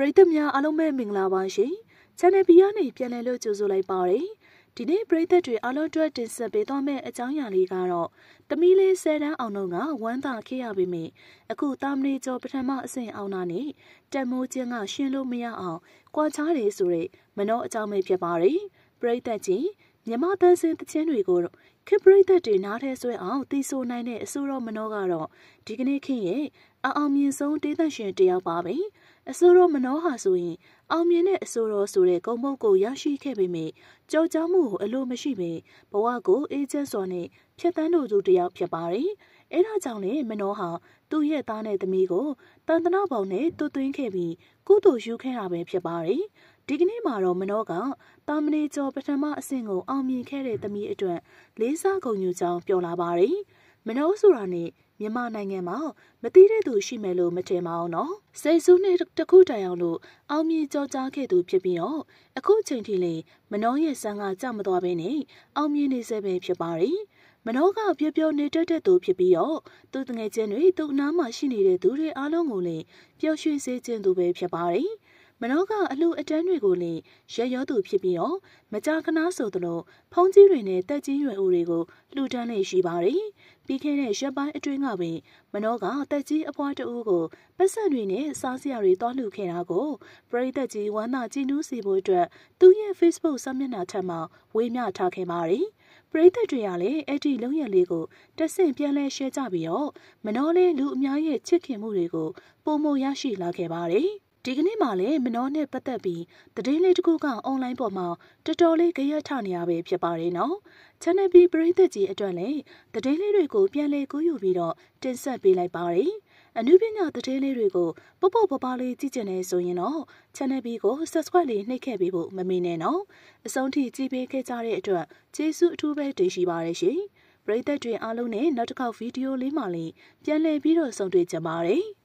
ရိသတ်များအားလုံးပဲမင်္ဂလာပါရှင်။ Channel B ကနေပြန်လည်လို့ကြိုဆိုလိုက်ပါတယ်။ဒီနေ့ပရိသတ်တွေအားလုံးအတွက်တင်ဆက်ပေးသွားမယ့်အကြောင်းအရာလေးကတော့သမီးလေး10တန်းအောင်တော့ကဝမ်းသာခဲ့ရပေမယ့်အခုတာမဏေကျော်ပထမအဆင့်အောင်တာနဲ့တက်မိုးချင်းကရှင်းလို့မရအောင်ကြွားချတယ်ဆိုတဲ့မနှောအကြောင်းပဲဖြစ်ပါတယ်။ပရိသတ်ကြီးမြမတန်းစင်တခြင်းတွေကိုခေပရိသတ်တွေနားထဲဆွဲအောင်တီးဆိုနိုင်တဲ့အစိုးရမနှောကတော့ဒီကနေ့ခေတ်ရဲ့အောင်မြင်ဆုံးဒေသရှင်တယောက်ပါပဲ။အစိုးရမနှောဟာဆိုရင်အောင်မြင်တဲ့အစိုးရဆိုတဲ့ဂုဏ်ပုဒ်ကိုရရှိခဲ့ပေမယ့်ကြောက်ကြမှုကိုအလိုမရှိပဲဘဝကိုအေးချမ်းစွာနဲ့ဖြတ်သန်းသူတယောက်ဖြစ်ပါတယ်။အဲဒါကြောင့်လေမနှောဟာသူ့ရဲ့သားနဲ့သမီးကိုတန်တနာပေါင်းနဲ့တွသွင်းခဲ့ပြီးကုသိုလ်ယူခဲ့တာပဲဖြစ်ပါတယ်။ဒီကနေ့မှာတော့မနှောကတာမဏေကျော်ပထမအဆင့်ကိုအောင်မြင်ခဲ့တဲ့သမီးအတွက်လေးစားဂုဏ်ယူကြောင်းပြောလာပါတယ်။မနှောဆိုတာနဲ့မြန်မာနိုင်ငံမှာမသိတဲ့သူရှိမယ်လို့မထင်ပါဘူးနော်။စိတ်ဆူးနဲ့တခုတိုင်အောင်လို့အောင်မြင်ကြောကြားခဲ့သူဖြစ်ပြီးတော့အခုချိန်ထိလေမနှောရဲ့ဆန်းကကြောက်မသွားဘဲနဲ့အောင်မြင်နေစေပဲဖြစ်ပါတယ်။မနှောကပျော်ပျော်နေတတ်တဲ့သူဖြစ်ပြီးတော့သူတငယ်ချင်းတွေသူ့အနားမှာရှိနေတဲ့သူတွေအားလုံးကိုလည်းပျော်ရွှင်စေခြင်းသူပဲဖြစ်ပါတယ်။မနှောကအလှအတန်းတွေကိုလည်းရက်ရောသူဖြစ်ပြီးတော့မကြာခဏဆိုသလိုဖုံးကြီးတွေနဲ့တက်ကြီးရွယ်ဦးတွေကိုလှူဒန်းနေရှိပါတယ်။ပြီးခဲ့တဲ့ရက်ပိုင်းအတွင်းကပင်မနှောကတက်ကြီးအဖွားတဦးကိုပတ်စံတွေနဲ့စားစရာတွေတွားလှူခဲ့တာကိုပရိသတ်ကြီးဝမ်းသာကြည်နူးစေဖို့အတွက်သူ့ရဲ့ Facebook စာမျက်နှာထက်မှာဝေမျှထားခဲ့ပါတယ်။ပရိသတ်တွေကလည်းအဲ့ဒီလုံရလေးကိုတက်ဆင့်ပြန်လဲရှဲကြပြီးတော့မနှောလေးလူအများရဲ့ချစ်ခင်မှုတွေကိုပုံမရရှိလာခဲ့ပါတယ်။ဒီကနေ့မှလည်းမနှောနဲ့ပတ်သက်ပြီးသတင်းလေးတစ်ခုကအွန်လိုင်းပေါ်မှာတော်တော်လေးကြရက်ထနေရပဲဖြစ်ပါတယ်နော်။ Channel B ပရိသတ်ကြီးအတွက်လည်းသတင်းလေးတွေကိုပြန်လည်ကူးယူပြီးတော့တင်ဆက်ပေးလိုက်ပါတယ်။အနုပညာသတင်းလေးတွေကိုပေါ့ပေါ့ပပလေးကြည့်ကြနေဆိုရင်တော့ Channel B ကို Subscribe လေးနှိပ်ခဲ့ပေးဖို့မမေ့နဲ့နော်။အဆုံးထိကြည့်ပေးခဲ့ကြတဲ့အတွက်ကျေးဇူးအထူးပဲတင်ရှိပါတယ်ရှင်။ပရိသတ်တွေအားလုံးနဲ့နောက်တစ်ခေါက်ဗီဒီယိုလေးမှလည်းပြန်လည်ပြီးတော့ဆုံတွေ့ကြပါမယ်။